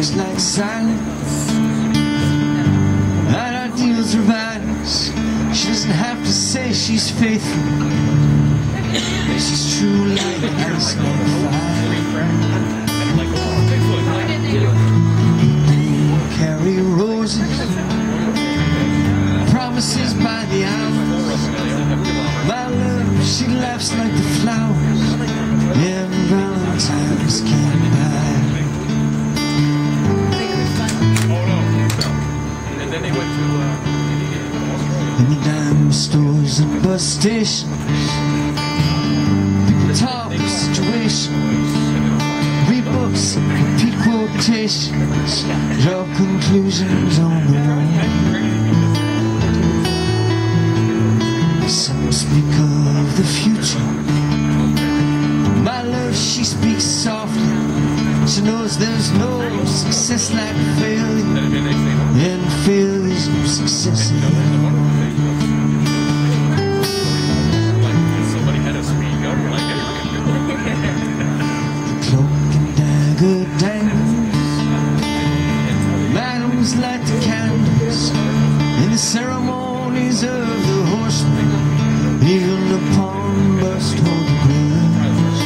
looks like silence. That ideals are violence. She doesn't have to say she's faithful. She's true like ice on fire. Carry roses, promises by the hours. My love, she laughs like the flowers in Valentine's candy pie. And then they went to in the dime stores and bus stations, people talk situations, read books, repeat quotations, draw conclusions on the wall. Some speak of the future. My love, she speaks softly. She knows there's no success like failure, and failure's no success at all. somebody had a speak up like Cloak and dagger dangles, madams light the candles in the ceremonies of the horsemen. Even upon must hold the grudge.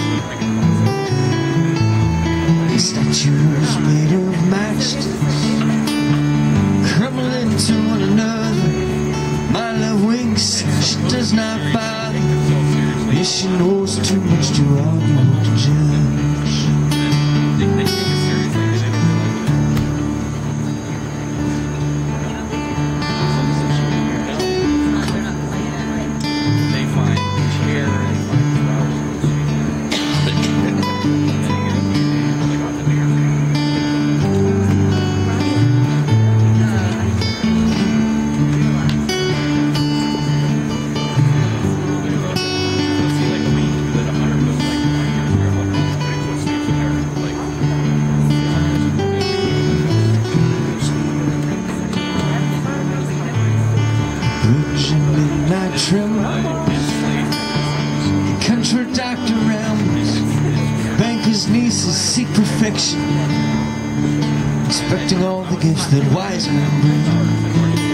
Statues made of matchsticks crumble into one another. My love winks, she does not bother. Yes, she knows too much to argue or to judge. they find chairs. Virgin midnight tremble, country doctor rambles, banker's nieces seek perfection, expecting all the gifts that wise men bring.